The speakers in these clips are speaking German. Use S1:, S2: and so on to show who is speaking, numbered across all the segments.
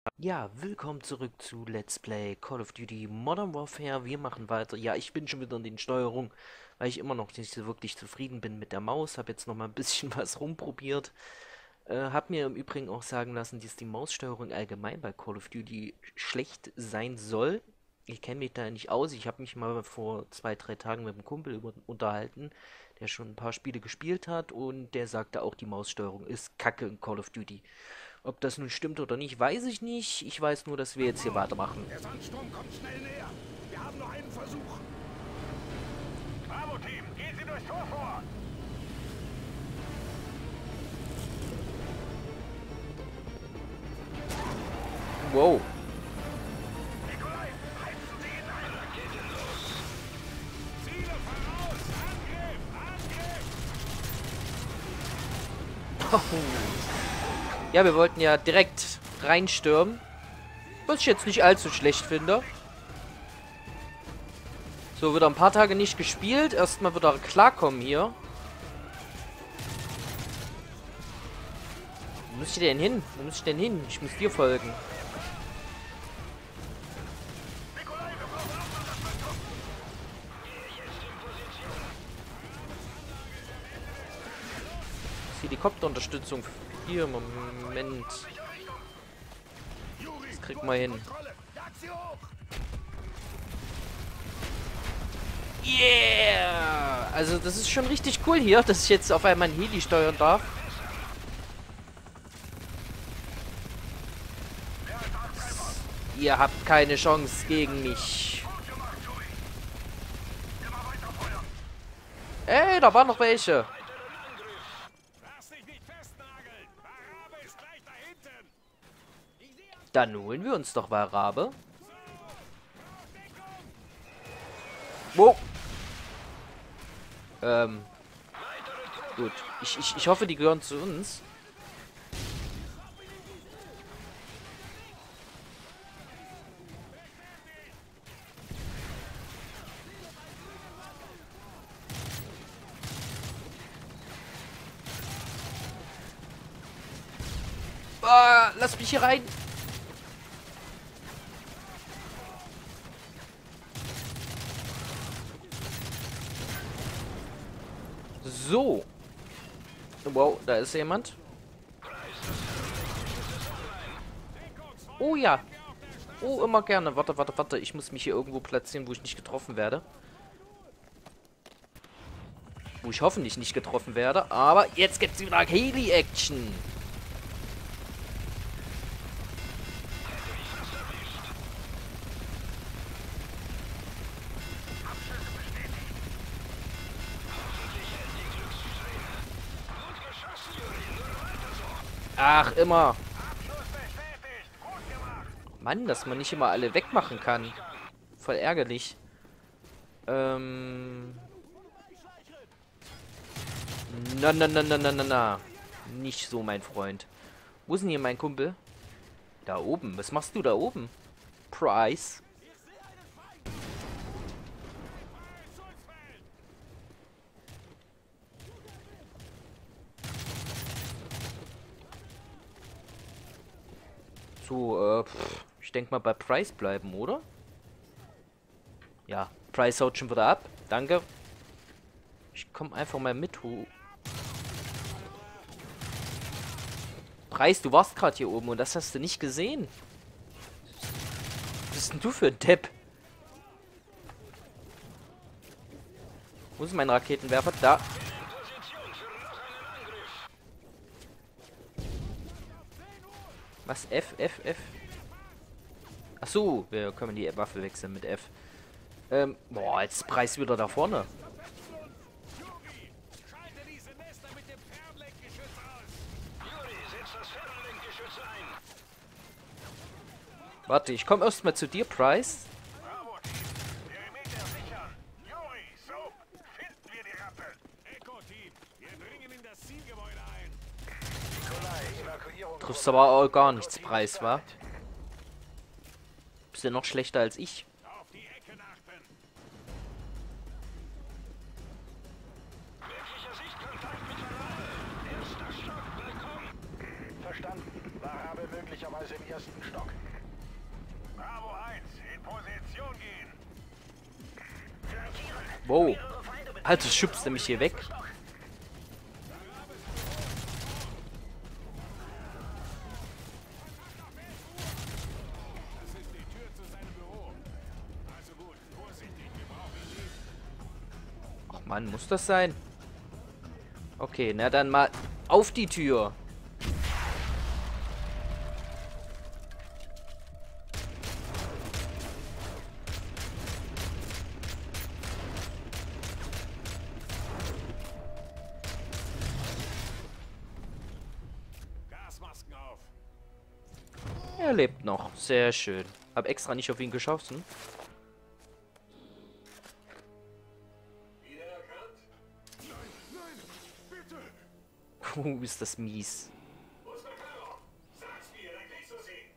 S1: Ja, willkommen zurück zu Let's Play Call of Duty Modern Warfare. Wir machen weiter. Ja, ich bin schon wieder in den Steuerungen, weil ich immer noch nicht so wirklich zufrieden bin mit der Maus. Habe jetzt noch mal ein bisschen was rumprobiert. Hab mir im Übrigen auch sagen lassen, dass die Maussteuerung allgemein bei Call of Duty schlecht sein soll. Ich kenne mich da nicht aus. Ich habe mich mal vor 2, 3 Tagen mit einem Kumpel unterhalten, der schon ein paar Spiele gespielt hat und der sagte auch, die Maussteuerung ist kacke in Call of Duty. Ob das nun stimmt oder nicht, weiß ich nicht. Ich weiß nur, dass wir jetzt hier weitermachen.
S2: Der Sandsturm kommt schnell näher. Wir haben nur einen Versuch. Bravo-Team, gehen Sie durchs Tor vor.
S1: Wow.
S2: Nikolai, heizen Sie ihn ein. Rakete los. Ziele voraus. Angriff.
S1: Ja, wir wollten ja direkt reinstürmen. Was ich jetzt nicht allzu schlecht finde. So, wieder ein paar Tage nicht gespielt. Erstmal wieder klarkommen hier. Wo muss ich denn hin? Wo muss ich denn hin? Ich muss dir folgen.
S2: Nikolai, wir brauchen auch Unterstützung.
S1: Helikopterunterstützung. Hier, Moment. Das kriegt man hin.
S2: Kontrolle. Jag sie hoch.
S1: Yeah! Also das ist schon richtig cool hier, dass ich jetzt auf einmal ein Heli steuern darf. Ihr habt keine Chance gegen mich.
S2: Gut gemacht, Joey. Immer weiter feuern.
S1: Ey, da waren noch welche.
S2: Lass dich nicht festnageln. Arabe ist gleich da hinten.
S1: Dann holen wir uns doch Warabe. Wow. Gut. Ich hoffe, die gehören zu uns. Ah, lass mich hier rein. So. Wow, da ist jemand. Oh ja. Oh, immer gerne. Warte, warte, warte. Ich muss mich hier irgendwo platzieren, wo ich nicht getroffen werde. Wo ich hoffentlich nicht getroffen werde. Aber jetzt gibt es wieder Heli-Action. Ach, immer.
S2: Abschluss bestätigt. Gut gemacht.
S1: Mann, dass man nicht immer alle wegmachen kann. Voll ärgerlich. Na, na, na, na, na, na, na. Nicht so, mein Freund. Wo ist denn hier mein Kumpel? Da oben. Was machst du da oben? Price. So, ich denke mal bei Price bleiben, oder? Ja, Price haut schon wieder ab. Danke. Ich komme einfach mal mit. Price, du warst gerade hier oben und das hast du nicht gesehen. Was bist denn du für ein Depp? Wo ist mein Raketenwerfer? Da. Was? F, F, F? Ach so, wir können die Waffe wechseln mit F. Boah, jetzt ist Preis wieder da vorne.
S2: Jogi, schalte diese Nester mit dem Fernlenkgeschütz aus. Juri, setz das Fernlenkgeschütz ein.
S1: Warte, ich komme erstmal zu dir, Price.
S2: Bravo-Team, Perimeter sichern. Juri, so, finden wir die Rappe. Echo-Team, wir dringen in das Zielgebäude ein. Nikolai, Evakuierung.
S1: Triffst aber auch gar nichts, Preis, wa? Bist ja noch schlechter als ich.
S2: Auf die Ecken achten. Möglicher Sichtkontakt mit Warabe. Erster Stock, willkommen. Verstanden. Warabe möglicherweise im ersten obersten Stock. Bravo 1, in Position gehen. Flankieren.
S1: Wow.
S2: Mehrere Feinde mit
S1: Alter, schubst du mich hier weg?
S2: Stock.
S3: Das ist die Tür zu seinem Büro. Also gut, vorsichtig, wir brauchen ihn nicht.
S1: Ach Mann, muss das sein? Okay, na dann mal auf die Tür.
S3: Gasmasken auf.
S1: Er lebt noch. Sehr schön. Hab extra nicht auf ihn geschossen.
S2: Wiedererkannt?
S3: Nein, bitte.
S1: Ist das mies.
S2: Wo ist Makarov? Sag's mir, dann kriegst du sie.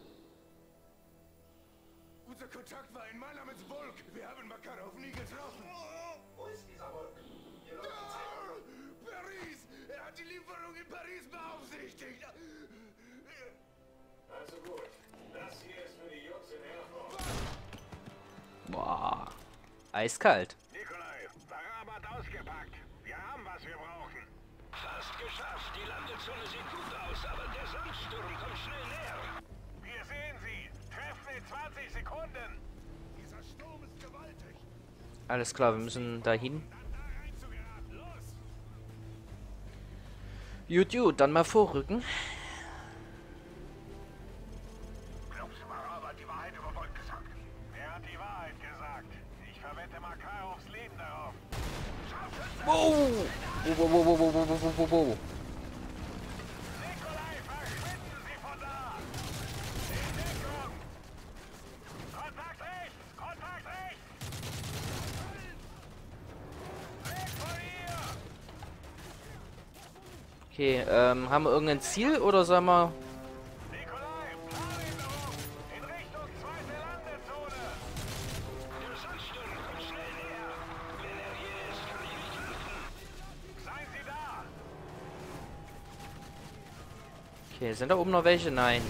S3: Unser Kontakt war ein Mann namens Volk. Wir haben Makarov nie getroffen.
S2: Wo ist dieser Volk? Hier läuft die Zeit.
S3: Paris! Er hat die Lieferung in Paris beaufsichtigt.
S2: Also gut. Das hier ist für die Jungs in Erfurt.
S1: Boah. Eiskalt.
S2: Nikolai, Barabat ausgepackt. Wir haben, was wir brauchen. Fast geschafft. Die Landezone sieht gut aus, aber der Sandsturm kommt schnell näher. Wir sehen sie. Treffen in 20 Sekunden.
S3: Dieser Sturm ist gewaltig.
S1: Alles klar, wir müssen dahin.
S3: Dann da reinzugeraten. Los!
S1: Gut, dann mal vorrücken.
S2: Glaubst du, Barabat hat die Wahrheit über Volk gesagt? Er hat die Wahrheit gesagt. Ich verwette Makarovs Leben darauf.
S1: Wow. Wow.
S2: Nikolai, verschwinden Sie von da! In Deckung! Kontakt rechts! Kontakt rechts! Weg von hier!
S1: Okay, haben wir irgendein Ziel oder sollen wir...
S2: Nikolai, Planänderung! In Richtung zweite Landezone! Der Sandsturm kommt schnell näher! Wenn er hier ist, kann ich nicht helfen! Seien Sie da!
S1: Okay, sind da oben noch welche? Nein.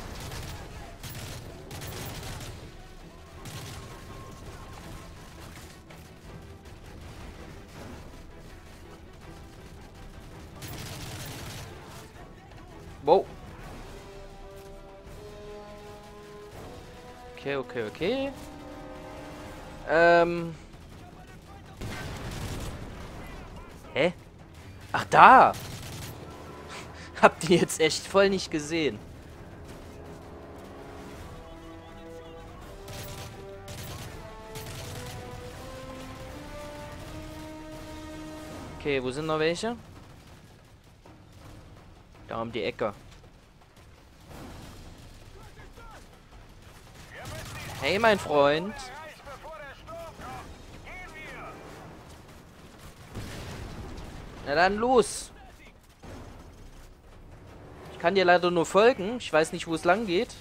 S1: Wow. Okay. Hä? Ach, da! Habt ihr jetzt echt voll nicht gesehen. Okay, wo sind noch welche? Da um die Ecke. Hey, mein Freund.
S2: Erreicht, bevor der Sturm kommt! Gehen wir!
S1: Na dann los. Ich kann dir leider nur folgen. Ich weiß nicht, wo es lang geht.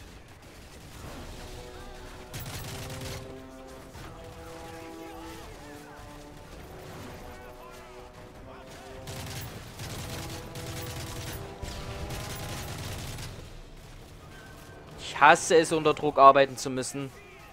S1: Ich hasse es, unter Druck arbeiten zu müssen.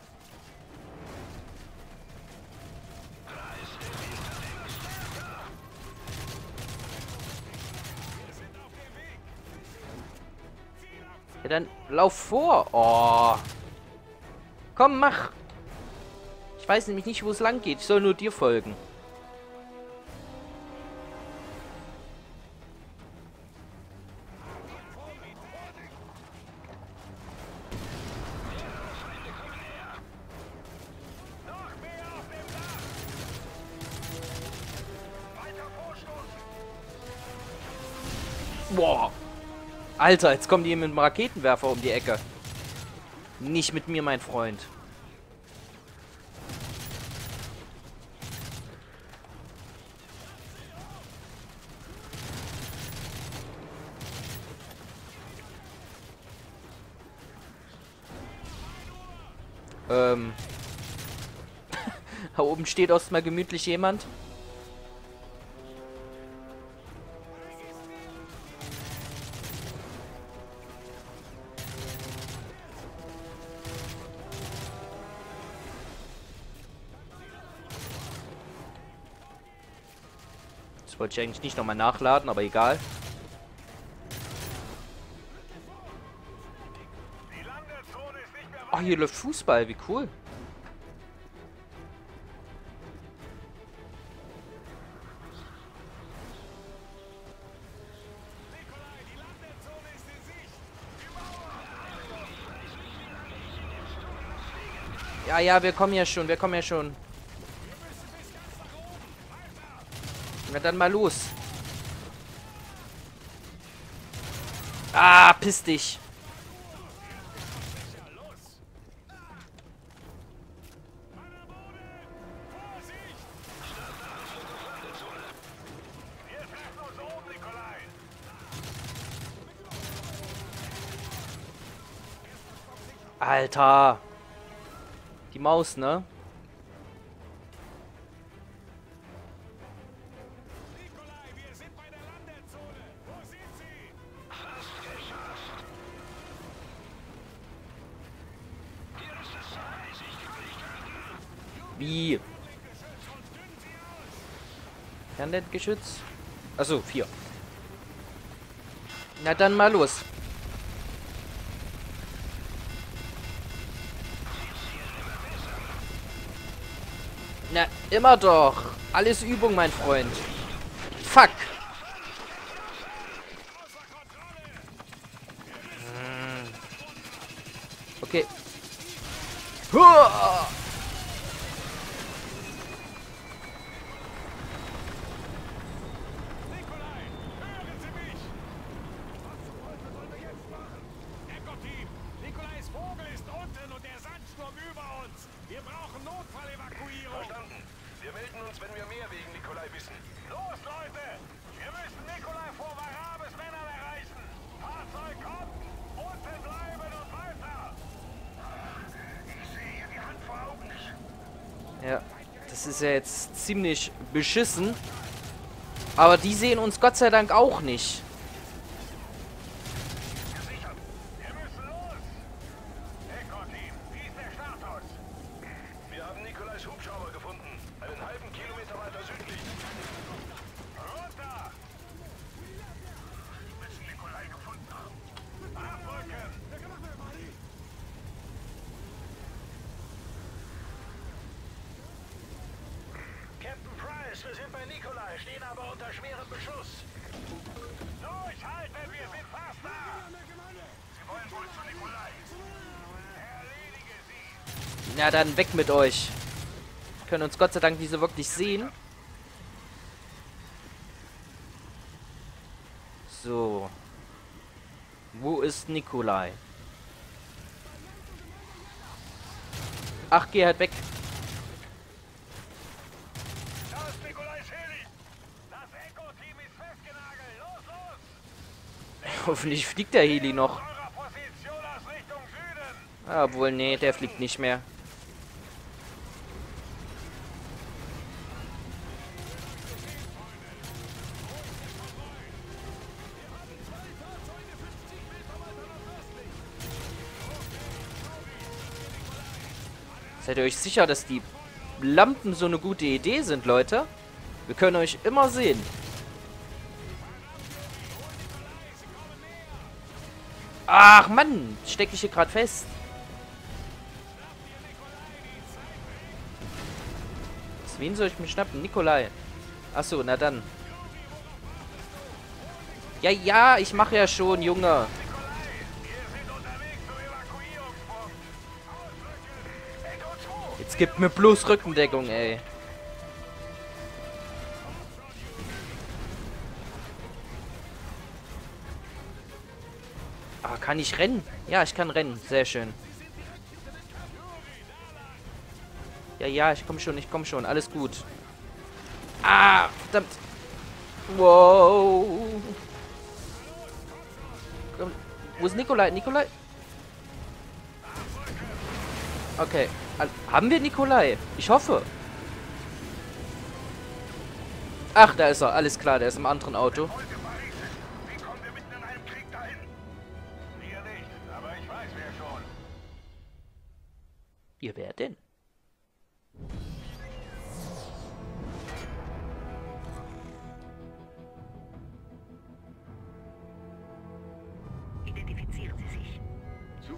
S1: Ja, dann lauf vor. Oh. Komm, mach. Ich weiß nämlich nicht, wo es lang geht. Ich soll nur dir folgen.
S2: Noch mehr auf dem Dach! Weiter vorstoßen!
S1: Boah. Alter, jetzt kommen die mit dem Raketenwerfer um die Ecke. Nicht mit mir, mein Freund. Da oben steht erstmal gemütlich jemand. Das wollte ich eigentlich nicht nochmal nachladen, aber egal.
S2: Die Landezone ist nicht mehr
S1: Ach, hier läuft Fußball, wie cool.
S3: Nikolai, die Landezone ist in Sicht.
S1: Ja, ja, wir kommen ja schon, wir kommen ja schon. Na dann mal los. Ah, piss dich.
S2: Wir treffen uns oben, Nikolai.
S1: Alter. Die Maus, ne?
S3: Nikolai, wir sind bei der Landezone. Wo sind sie?
S2: Fast geschafft. Hier ist es so eisig gerichtet.
S1: Wie? Fernlandgeschütz? Achso, 4. Na dann mal los. Na, immer doch. Alles Übung, mein Freund. Fuck. Okay. Huah!
S3: Nikolai, hören Sie mich! Was wollen wir jetzt machen? Echo-Team, Nikolais Vogel ist unten und der Sandsturm über uns. Wir brauchen Notfallevakuierung.
S2: Verstanden. Wir melden uns, wenn wir mehr wegen Nikolai wissen. Los, Leute! Wir müssen Nikolai vor Warabes Männern erreichen. Fahrzeug kommt! Unten bleiben und weiter! Ich sehe die Hand vor Augen nicht.
S1: Ja, das ist ja jetzt ziemlich beschissen. Aber die sehen uns Gott sei Dank auch nicht.
S2: Gesichert. Wir müssen los! Echo-Team, wie ist der Status? Wir haben Nikolais Hubschrauber gefunden. Einen halben Kilometer weiter südlich. Runter! Wir müssen Nikolai gefunden haben. Abrücken! Captain Price, wir sind bei Nikolai, stehen aber unter schwerem Beschuss. Durchhalten, wir sind fast da! Sie wollen wohl zu Nikolai. Erledige sie!
S1: Na dann weg mit euch. Können uns Gott sei Dank nicht so wirklich sehen. So. Wo ist Nikolai? Ach, geh halt weg.
S2: Da ist Nikolais Heli! Das Echo-Team ist festgenagelt! Los, los!
S1: Hoffentlich fliegt der Heli noch.
S2: Eurer Position aus Richtung Süden!
S1: Ah, obwohl, nee, der fliegt nicht mehr. Seid ihr euch sicher, dass die Lampen so eine gute Idee sind, Leute? Wir können euch immer sehen. Ach, Mann! Stecke ich hier gerade fest. Wen soll ich mir schnappen? Nikolai. Achso, na dann. Ja, ja, ich mache ja schon, Junge.
S2: Wir sind unterwegs zum Evakuierungspunkt! Ausrücken! Echo 2!
S1: Jetzt gibt mir bloß Rückendeckung, ey. Ah, kann ich rennen? Ja, ich kann rennen. Sehr schön. Ja, ja, ich komme schon. Alles gut. Ah, verdammt. Wow. Komm, wo ist Nikolai? Nikolai? Okay. Haben wir Nikolai? Ich hoffe. Ach, da ist er. Alles klar, der ist im anderen Auto.
S2: Heute Paris ist. Wie kommen wir mitten in einem Krieg dahin? Wir nicht, aber ich weiß wer schon.
S1: Ihr wer denn?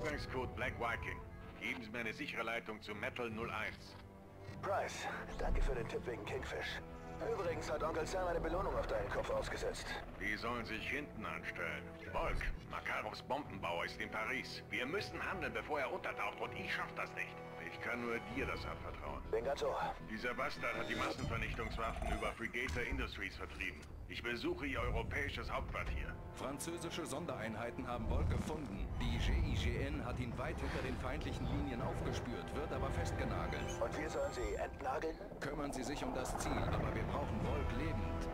S2: Zugangscode Black Viking. Geben Sie mir eine sichere Leitung zu Metal 01.
S4: Price, danke für den Tipp wegen Kingfish. Übrigens hat Onkel Sam eine Belohnung auf deinen Kopf ausgesetzt.
S2: Die sollen sich hinten anstellen. Volk, Makarovs Bombenbauer ist in Paris. Wir müssen handeln, bevor er untertaucht und ich schaff das nicht. Ich kann nur dir das anvertrauen.
S4: Bengato.
S2: Dieser Bastard hat die Massenvernichtungswaffen über Fregator Industries vertrieben. Ich besuche ihr europäisches Hauptquartier.
S5: Französische Sondereinheiten haben Volk gefunden. Die GIGN hat ihn weit hinter den feindlichen Linien aufgespürt, wird aber festgenagelt.
S4: Und wir sollen sie entnageln?
S5: Kümmern Sie sich um das Ziel, aber wir brauchen Volk lebend.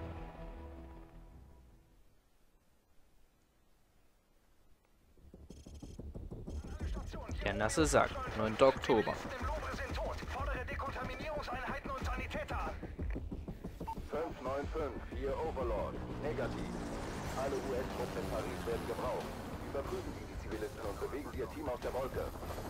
S1: Der nasse Sack, 9. Oktober.
S4: Fordere Dekontaminierungseinheiten und Sanitäter an. 595, hier Overlord. Negativ. Alle US-Truppen in Paris werden gebraucht. Überprüfen Sie die Zivilisten und bewegen Sie Ihr Team aus der Wolke.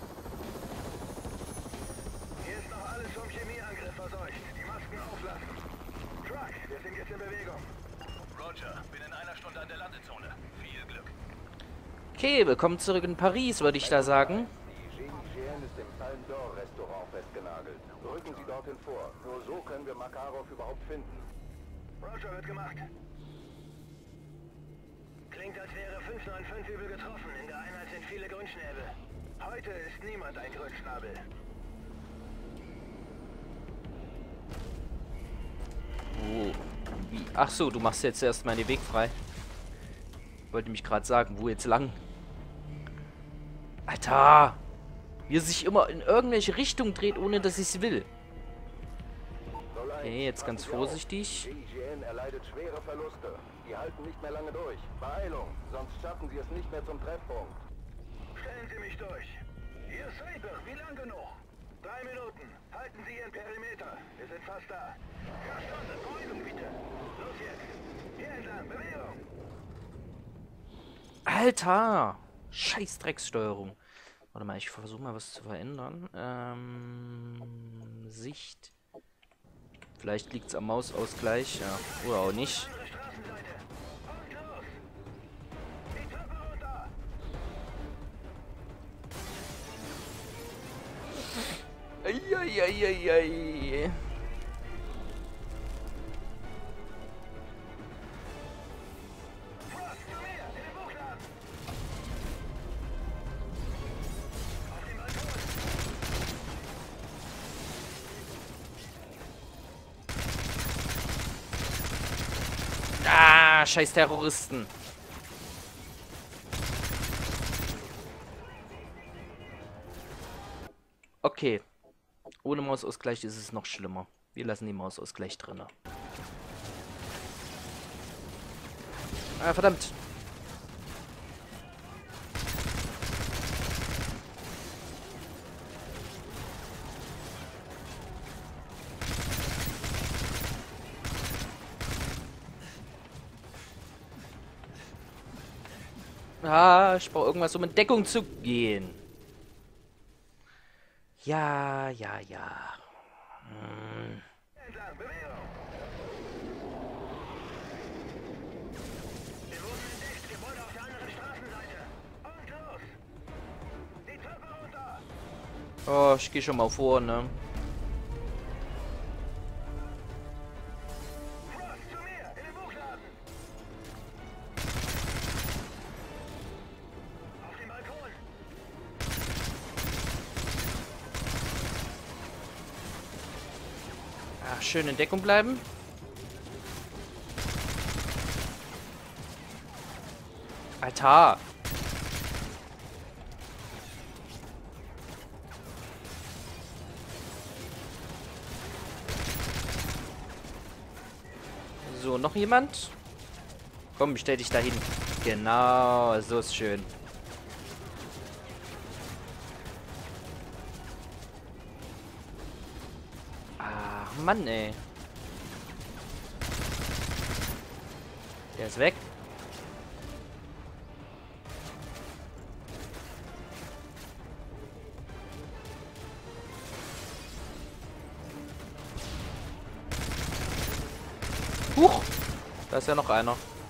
S4: Hier ist noch alles vom Chemieangriff verseucht. Die Masken auflassen. Truck, wir sind jetzt in Bewegung.
S3: Roger, bin in einer Stunde an der Landezone. Viel Glück.
S1: Okay, willkommen zurück in Paris, würde ich da sagen.
S4: Die GIGN ist im Palme d'Or Restaurant festgenagelt. Rücken Sie dorthin vor. Nur so können wir Makarov überhaupt finden. Roger, wird gemacht. Klingt, als wäre 595 übel getroffen. In der Einheit sind viele Grünschnäbel. Heute ist niemand ein Grünschnabel.
S1: Wo? Wie? Ach so, du machst jetzt erstmal den Weg frei. Wollte mich gerade sagen, wo jetzt lang? Alter! Wie er sich immer in irgendwelche Richtung dreht, ohne dass ich es will. Okay, jetzt ganz vorsichtig.
S4: GIGN erleidet schwere Verluste. Die halten nicht mehr lange durch. Beeilung, sonst schaffen sie es nicht mehr zum Treffpunkt. Stellen Sie mich durch. Hier Saber, wie lang genug? 3 Minuten. Halten Sie Ihren Perimeter. Wir sind fast da. Verstanden, Beruhigung bitte. Los jetzt. Hier entlang, Bewegung.
S1: Alter! Scheiß Dreckssteuerung. Warte mal, ich versuche mal was zu verändern. Sicht. Vielleicht liegt es am Mausausgleich, ja. Oder auch nicht.
S4: Andere Straßenseite. Und los. Die Treppe runter.
S1: Eieieiei.
S4: Frost, zu mir, in den Buchladen. Auf dem Balkon.
S1: Ah, scheiß Terroristen. Okay. Ohne Mausausgleich ist es noch schlimmer. Wir lassen den Mausausgleich drin. Ah, verdammt. Ah, ich brauche irgendwas, um in Deckung zu gehen. Ja, ja, ja.
S4: Entlang, Bewegung. Wir wurden entdeckt, Gebäude auf der anderen Straßenseite. Und los. Die Treppe runter.
S1: Oh, ich gehe schon mal vor, ne?
S4: Frost, zu mir, in den Buchladen. Auf dem Balkon.
S1: Ach, schön in Deckung bleiben. Alter. So, noch jemand? Komm, stell dich dahin. Genau, so ist schön. Ach, Mann, ey. Der ist weg. Huch! Da ist ja noch einer.